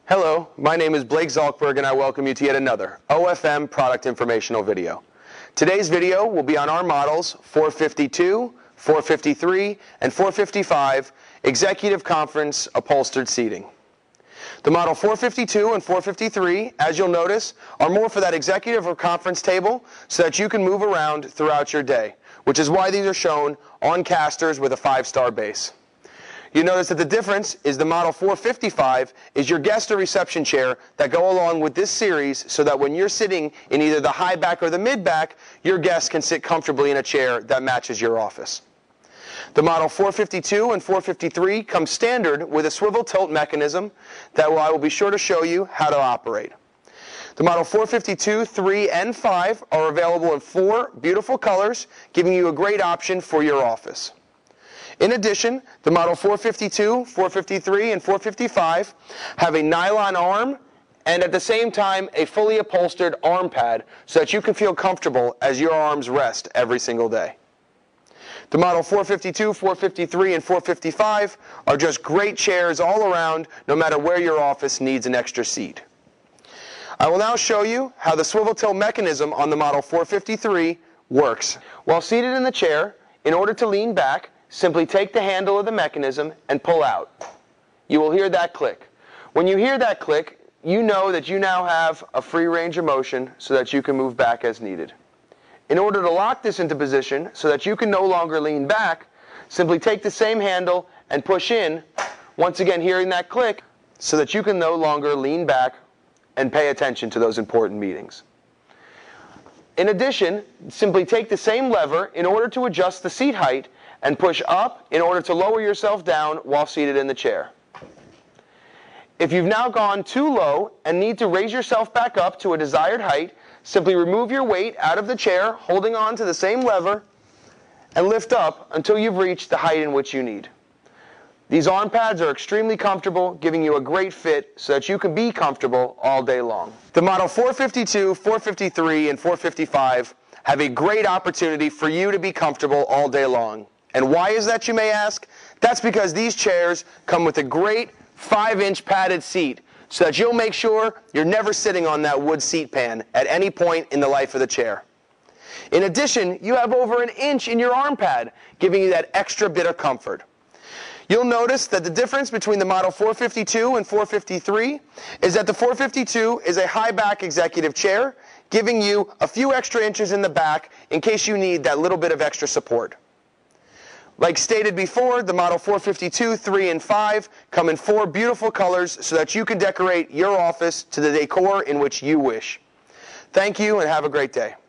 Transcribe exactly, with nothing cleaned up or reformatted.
Hello, my name is Blake Zalkberg and I welcome you to yet another O F M product informational video. Today's video will be on our models four fifty-two, four fifty-three, and four fifty-five Executive Conference upholstered seating. The model four fifty-two and four fifty-three, as you'll notice, are more for that executive or conference table so that you can move around throughout your day, which is why these are shown on casters with a five-star base. You notice that the difference is the model four fifty-five is your guest or reception chair that go along with this series so that when you're sitting in either the high back or the mid back, your guest can sit comfortably in a chair that matches your office. The model four fifty-two and four fifty-three come standard with a swivel tilt mechanism that I will be sure to show you how to operate. The model four fifty-two, three, and five are available in four beautiful colors, giving you a great option for your office. In addition, the model four fifty-two, four fifty-three, and four fifty-five have a nylon arm and at the same time a fully upholstered arm pad so that you can feel comfortable as your arms rest every single day. The model four fifty-two, four fifty-three, and four fifty-five are just great chairs all around, no matter where your office needs an extra seat. I will now show you how the swivel tilt mechanism on the model four fifty-three works. While seated in the chair, in order to lean back, simply take the handle of the mechanism and pull out. You will hear that click. When you hear that click, you know that you now have a free range of motion so that you can move back as needed. In order to lock this into position so that you can no longer lean back, simply take the same handle and push in, once again hearing that click, so that you can no longer lean back and pay attention to those important meetings. In addition, simply take the same lever in order to adjust the seat height and push up in order to lower yourself down while seated in the chair. If you've now gone too low and need to raise yourself back up to a desired height, simply remove your weight out of the chair, holding on to the same lever, and lift up until you've reached the height in which you need. These arm pads are extremely comfortable, giving you a great fit so that you can be comfortable all day long. The model four fifty-two, four fifty-three, and four fifty-five have a great opportunity for you to be comfortable all day long. And why is that, you may ask? That's because these chairs come with a great five inch padded seat so that you'll make sure you're never sitting on that wood seat pan at any point in the life of the chair. In addition, you have over an inch in your arm pad, giving you that extra bit of comfort. You'll notice that the difference between the model four fifty-two and four fifty-three is that the four fifty-two is a high back executive chair, giving you a few extra inches in the back in case you need that little bit of extra support. Like stated before, the model four fifty-two, three, and five come in four beautiful colors so that you can decorate your office to the decor in which you wish. Thank you and have a great day.